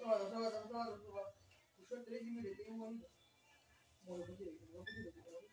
Usó el 3 y mire, tiene un bonito. Como lo pusieron,